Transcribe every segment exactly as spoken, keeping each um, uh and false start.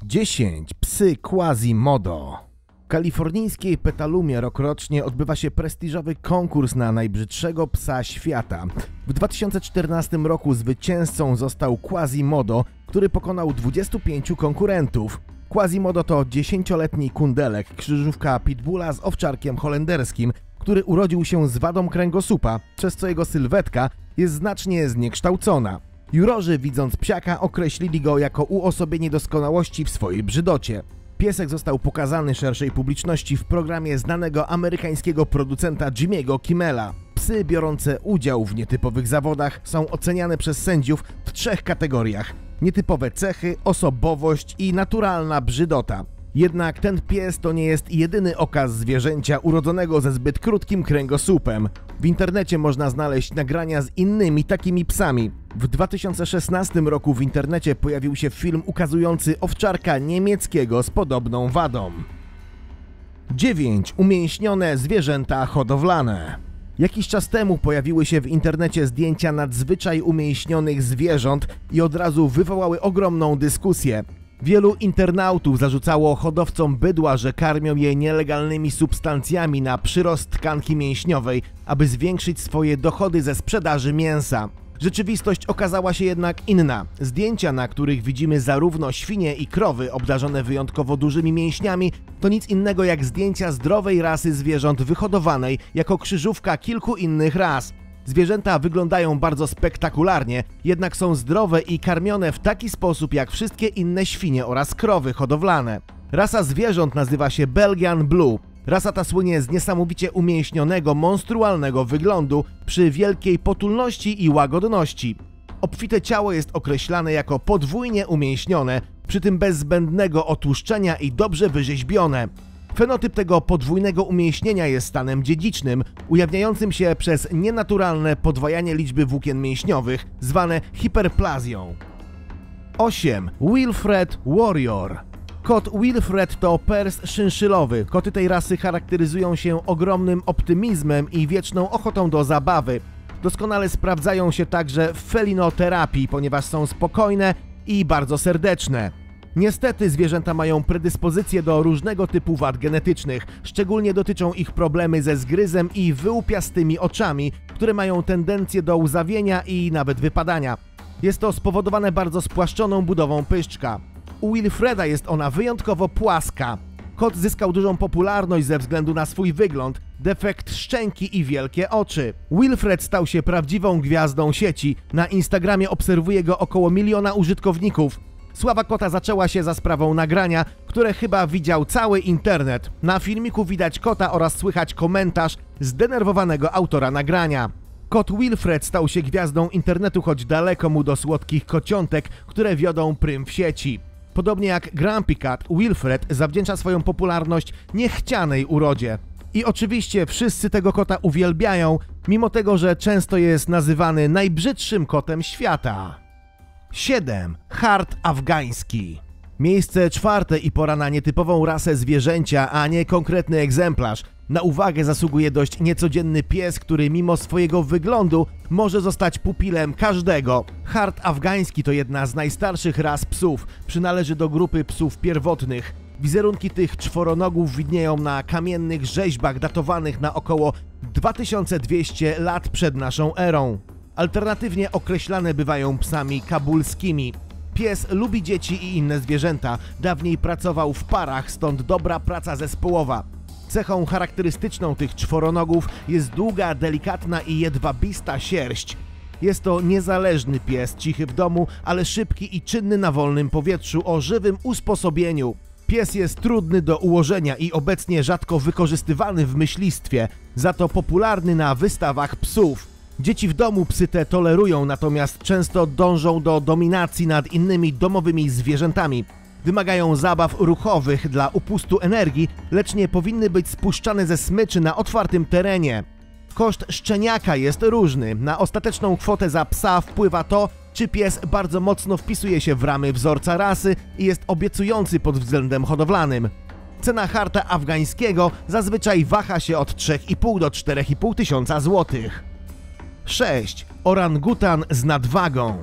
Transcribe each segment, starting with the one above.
dziesięć. Psy Quasimodo. W kalifornijskiej Petalumie rokrocznie odbywa się prestiżowy konkurs na najbrzydszego psa świata. W dwa tysiące czternastym roku zwycięzcą został Quasimodo, który pokonał dwudziestu pięciu konkurentów. Quasimodo to dziesięcioletni kundelek, krzyżówka pitbulla z owczarkiem holenderskim, który urodził się z wadą kręgosłupa, przez co jego sylwetka jest znacznie zniekształcona. Jurorzy, widząc psiaka, określili go jako uosobienie doskonałości w swojej brzydocie. Piesek został pokazany szerszej publiczności w programie znanego amerykańskiego producenta Jimmy'ego Kimmela. Psy biorące udział w nietypowych zawodach są oceniane przez sędziów w trzech kategoriach: nietypowe cechy, osobowość i naturalna brzydota. Jednak ten pies to nie jest jedyny okaz zwierzęcia urodzonego ze zbyt krótkim kręgosłupem. W internecie można znaleźć nagrania z innymi takimi psami. W dwa tysiące szesnastym roku w internecie pojawił się film ukazujący owczarka niemieckiego z podobną wadą. dziewięć. Umięśnione zwierzęta hodowlane. Jakiś czas temu pojawiły się w internecie zdjęcia nadzwyczaj umięśnionych zwierząt i od razu wywołały ogromną dyskusję. Wielu internautów zarzucało hodowcom bydła, że karmią je nielegalnymi substancjami na przyrost tkanki mięśniowej, aby zwiększyć swoje dochody ze sprzedaży mięsa. Rzeczywistość okazała się jednak inna. Zdjęcia, na których widzimy zarówno świnie i krowy obdarzone wyjątkowo dużymi mięśniami, to nic innego jak zdjęcia zdrowej rasy zwierząt wyhodowanej jako krzyżówka kilku innych ras. Zwierzęta wyglądają bardzo spektakularnie, jednak są zdrowe i karmione w taki sposób jak wszystkie inne świnie oraz krowy hodowlane. Rasa zwierząt nazywa się Belgian Blue. Rasa ta słynie z niesamowicie umięśnionego, monstrualnego wyglądu przy wielkiej potulności i łagodności. Obfite ciało jest określane jako podwójnie umięśnione, przy tym bez zbędnego otłuszczenia i dobrze wyrzeźbione. Fenotyp tego podwójnego umięśnienia jest stanem dziedzicznym, ujawniającym się przez nienaturalne podwajanie liczby włókien mięśniowych, zwane hiperplazją. osiem. Wilfred Warrior. Kot Wilfred to pers szynszylowy. Koty tej rasy charakteryzują się ogromnym optymizmem i wieczną ochotą do zabawy. Doskonale sprawdzają się także w felinoterapii, ponieważ są spokojne i bardzo serdeczne. Niestety zwierzęta mają predyspozycje do różnego typu wad genetycznych, szczególnie dotyczą ich problemy ze zgryzem i wyłupiastymi oczami, które mają tendencję do łzawienia i nawet wypadania. Jest to spowodowane bardzo spłaszczoną budową pyszczka. U Wilfreda jest ona wyjątkowo płaska. Kot zyskał dużą popularność ze względu na swój wygląd, defekt szczęki i wielkie oczy. Wilfred stał się prawdziwą gwiazdą sieci. Na Instagramie obserwuje go około miliona użytkowników. Sława kota zaczęła się za sprawą nagrania, które chyba widział cały internet. Na filmiku widać kota oraz słychać komentarz zdenerwowanego autora nagrania. Kot Wilfred stał się gwiazdą internetu, choć daleko mu do słodkich kociątek, które wiodą prym w sieci. Podobnie jak Grumpy Cat, Wilfred zawdzięcza swoją popularność niechcianej urodzie. I oczywiście wszyscy tego kota uwielbiają, mimo tego, że często jest nazywany najbrzydszym kotem świata. siedem. Hart afgański. Miejsce czwarte i pora na nietypową rasę zwierzęcia, a nie konkretny egzemplarz. Na uwagę zasługuje dość niecodzienny pies, który mimo swojego wyglądu może zostać pupilem każdego. Hart afgański to jedna z najstarszych ras psów. Przynależy do grupy psów pierwotnych. Wizerunki tych czworonogów widnieją na kamiennych rzeźbach datowanych na około dwa tysiące dwieście lat przed naszą erą. Alternatywnie określane bywają psami kabulskimi. Pies lubi dzieci i inne zwierzęta. Dawniej pracował w parach, stąd dobra praca zespołowa. Cechą charakterystyczną tych czworonogów jest długa, delikatna i jedwabista sierść. Jest to niezależny pies, cichy w domu, ale szybki i czynny na wolnym powietrzu o żywym usposobieniu. Pies jest trudny do ułożenia i obecnie rzadko wykorzystywany w myślistwie, za to popularny na wystawach psów. Dzieci w domu psy te tolerują, natomiast często dążą do dominacji nad innymi domowymi zwierzętami. Wymagają zabaw ruchowych dla upustu energii, lecz nie powinny być spuszczane ze smyczy na otwartym terenie. Koszt szczeniaka jest różny. Na ostateczną kwotę za psa wpływa to, czy pies bardzo mocno wpisuje się w ramy wzorca rasy i jest obiecujący pod względem hodowlanym. Cena harta afgańskiego zazwyczaj waha się od trzech i pół do czterech i pół tysiąca złotych. sześć. Orangutan z nadwagą.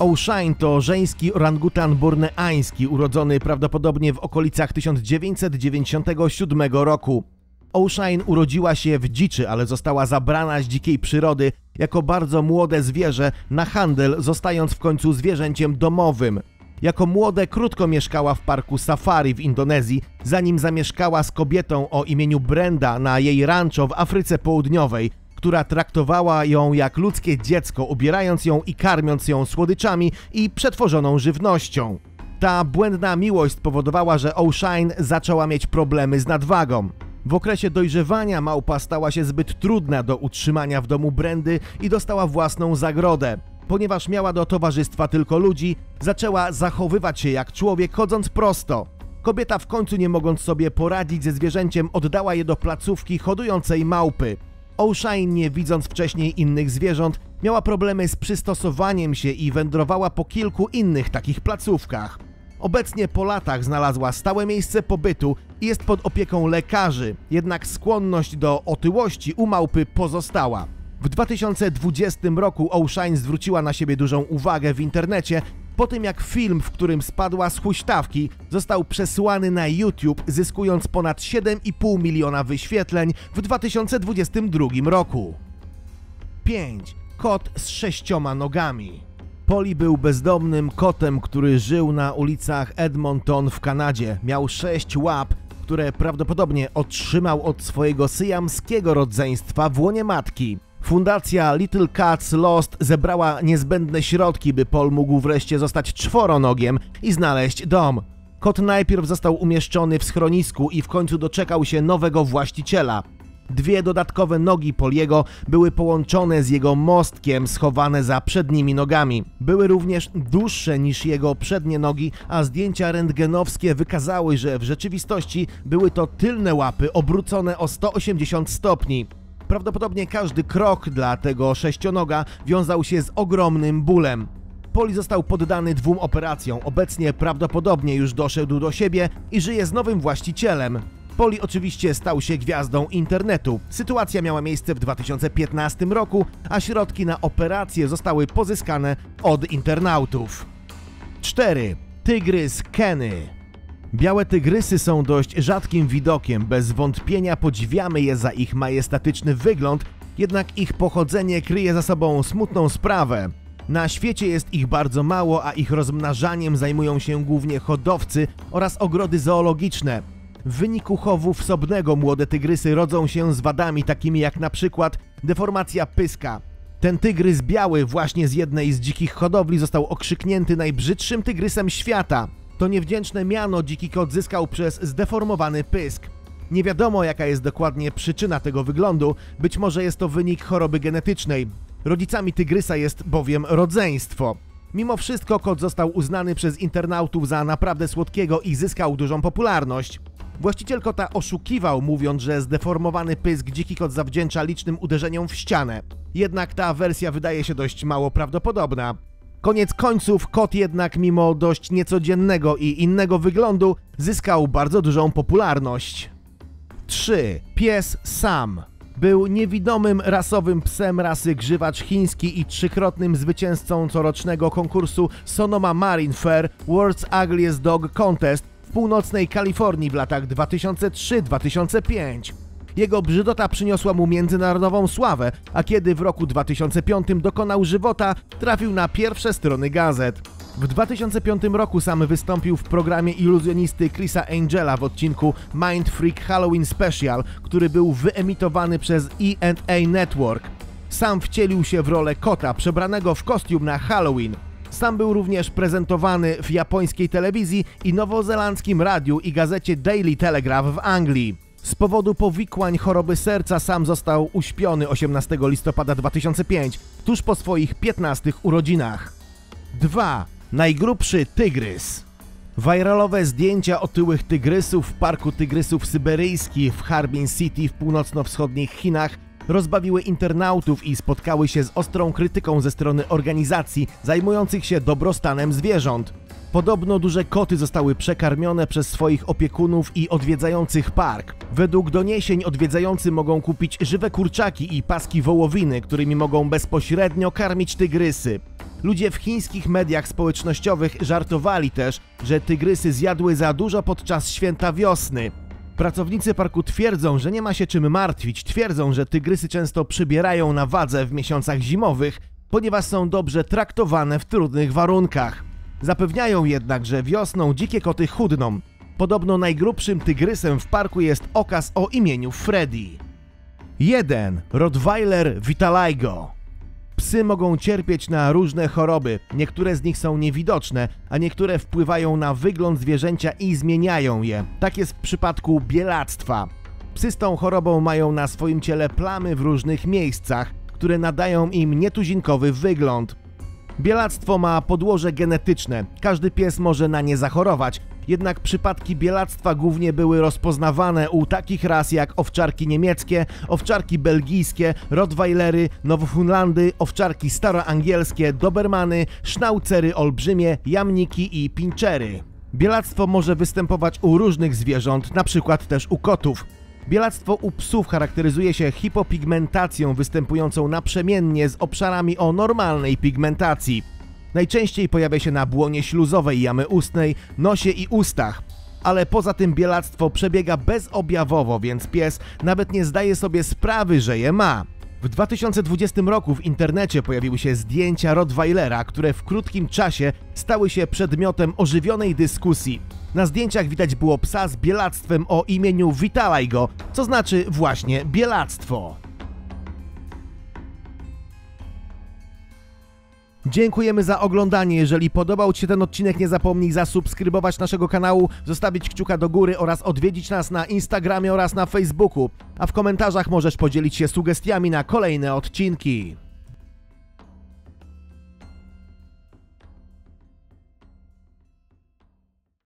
O'Shine to żeński orangutan borneański, urodzony prawdopodobnie w okolicach tysiąc dziewięćset dziewięćdziesiątego siódmego roku. O'Shine urodziła się w dziczy, ale została zabrana z dzikiej przyrody jako bardzo młode zwierzę na handel, zostając w końcu zwierzęciem domowym. Jako młode krótko mieszkała w parku safari w Indonezji, zanim zamieszkała z kobietą o imieniu Brenda na jej rancho w Afryce Południowej, która traktowała ją jak ludzkie dziecko, ubierając ją i karmiąc ją słodyczami i przetworzoną żywnością. Ta błędna miłość spowodowała, że O'Shine zaczęła mieć problemy z nadwagą. W okresie dojrzewania małpa stała się zbyt trudna do utrzymania w domu Brendy i dostała własną zagrodę. Ponieważ miała do towarzystwa tylko ludzi, zaczęła zachowywać się jak człowiek, chodząc prosto. Kobieta, w końcu nie mogąc sobie poradzić ze zwierzęciem, oddała je do placówki hodującej małpy. O'Shine, nie widząc wcześniej innych zwierząt, miała problemy z przystosowaniem się i wędrowała po kilku innych takich placówkach. Obecnie po latach znalazła stałe miejsce pobytu i jest pod opieką lekarzy, jednak skłonność do otyłości u małpy pozostała. W dwa tysiące dwudziestym roku O'Shine zwróciła na siebie dużą uwagę w internecie po tym, jak film, w którym spadła z huśtawki, został przesłany na YouTube, zyskując ponad siedem i pół miliona wyświetleń w dwa tysiące dwudziestym drugim roku. pięć. Kot z sześcioma nogami. Polly był bezdomnym kotem, który żył na ulicach Edmonton w Kanadzie. Miał sześć łap, które prawdopodobnie otrzymał od swojego syjamskiego rodzeństwa w łonie matki. Fundacja Little Cats Lost zebrała niezbędne środki, by Paul mógł wreszcie zostać czworonogiem i znaleźć dom. Kot najpierw został umieszczony w schronisku i w końcu doczekał się nowego właściciela. Dwie dodatkowe nogi Poliego były połączone z jego mostkiem, schowane za przednimi nogami. Były również dłuższe niż jego przednie nogi, a zdjęcia rentgenowskie wykazały, że w rzeczywistości były to tylne łapy obrócone o sto osiemdziesiąt stopni. Prawdopodobnie każdy krok dla tego sześcionoga wiązał się z ogromnym bólem. Polly został poddany dwóm operacjom. Obecnie prawdopodobnie już doszedł do siebie i żyje z nowym właścicielem. Polly oczywiście stał się gwiazdą internetu. Sytuacja miała miejsce w dwa tysiące piętnastym roku, a środki na operację zostały pozyskane od internautów. cztery. Tygrys Kenny. Białe tygrysy są dość rzadkim widokiem, bez wątpienia podziwiamy je za ich majestatyczny wygląd, jednak ich pochodzenie kryje za sobą smutną sprawę. Na świecie jest ich bardzo mało, a ich rozmnażaniem zajmują się głównie hodowcy oraz ogrody zoologiczne. W wyniku chowu wsobnego młode tygrysy rodzą się z wadami takimi jak na przykład deformacja pyska. Ten tygrys biały właśnie z jednej z dzikich hodowli został okrzyknięty najbrzydszym tygrysem świata. To niewdzięczne miano dziki kot zyskał przez zdeformowany pysk. Nie wiadomo, jaka jest dokładnie przyczyna tego wyglądu, być może jest to wynik choroby genetycznej. Rodzicami tygrysa jest bowiem rodzeństwo. Mimo wszystko kot został uznany przez internautów za naprawdę słodkiego i zyskał dużą popularność. Właściciel kota oszukiwał, mówiąc, że zdeformowany pysk dziki kot zawdzięcza licznym uderzeniom w ścianę. Jednak ta wersja wydaje się dość mało prawdopodobna. Koniec końców kot jednak mimo dość niecodziennego i innego wyglądu zyskał bardzo dużą popularność. trzy. Pies Sam. Był niewidomym rasowym psem rasy grzywacz chiński i trzykrotnym zwycięzcą corocznego konkursu Sonoma Marine Fair World's Ugliest Dog Contest w północnej Kalifornii w latach dwa tysiące trzeci do dwa tysiące piątego. Jego brzydota przyniosła mu międzynarodową sławę, a kiedy w roku dwa tysiące piątym dokonał żywota, trafił na pierwsze strony gazet. W dwa tysiące piątym roku Sam wystąpił w programie iluzjonisty Chrisa Angela w odcinku Mind Freak Halloween Special, który był wyemitowany przez E and A Network. Sam wcielił się w rolę kota przebranego w kostium na Halloween. Sam był również prezentowany w japońskiej telewizji i nowozelandzkim radiu i gazecie Daily Telegraph w Anglii. Z powodu powikłań choroby serca Sam został uśpiony osiemnastego listopada dwa tysiące piątego, tuż po swoich piętnastych urodzinach. dwa. Najgrubszy tygrys. Viralowe zdjęcia otyłych tygrysów w parku tygrysów syberyjskich w Harbin City w północno-wschodnich Chinach rozbawiły internautów i spotkały się z ostrą krytyką ze strony organizacji zajmujących się dobrostanem zwierząt. Podobno duże koty zostały przekarmione przez swoich opiekunów i odwiedzających park. Według doniesień odwiedzający mogą kupić żywe kurczaki i paski wołowiny, którymi mogą bezpośrednio karmić tygrysy. Ludzie w chińskich mediach społecznościowych żartowali też, że tygrysy zjadły za dużo podczas święta wiosny. Pracownicy parku twierdzą, że nie ma się czym martwić. Twierdzą, że tygrysy często przybierają na wadze w miesiącach zimowych, ponieważ są dobrze traktowane w trudnych warunkach. Zapewniają jednak, że wiosną dzikie koty chudną. Podobno najgrubszym tygrysem w parku jest okaz o imieniu Freddy. jeden. Rottweiler Vitiligo. Psy mogą cierpieć na różne choroby. Niektóre z nich są niewidoczne, a niektóre wpływają na wygląd zwierzęcia i zmieniają je. Tak jest w przypadku bielactwa. Psy z tą chorobą mają na swoim ciele plamy w różnych miejscach, które nadają im nietuzinkowy wygląd. Bielactwo ma podłoże genetyczne. Każdy pies może na nie zachorować. Jednak przypadki bielactwa głównie były rozpoznawane u takich ras jak owczarki niemieckie, owczarki belgijskie, rottweilery, nowofundlandy, owczarki staroangielskie, dobermany, sznaucery olbrzymie, jamniki i pinczery. Bielactwo może występować u różnych zwierząt, na przykład też u kotów. Bielactwo u psów charakteryzuje się hipopigmentacją występującą naprzemiennie z obszarami o normalnej pigmentacji. Najczęściej pojawia się na błonie śluzowej jamy ustnej, nosie i ustach. Ale poza tym bielactwo przebiega bezobjawowo, więc pies nawet nie zdaje sobie sprawy, że je ma. W dwa tysiące dwudziestym roku w internecie pojawiły się zdjęcia Rottweilera, które w krótkim czasie stały się przedmiotem ożywionej dyskusji. Na zdjęciach widać było psa z bielactwem o imieniu Vitiligo, co znaczy właśnie bielactwo. Dziękujemy za oglądanie. Jeżeli podobał Ci się ten odcinek, nie zapomnij zasubskrybować naszego kanału, zostawić kciuka do góry oraz odwiedzić nas na Instagramie oraz na Facebooku. A w komentarzach możesz podzielić się sugestiami na kolejne odcinki.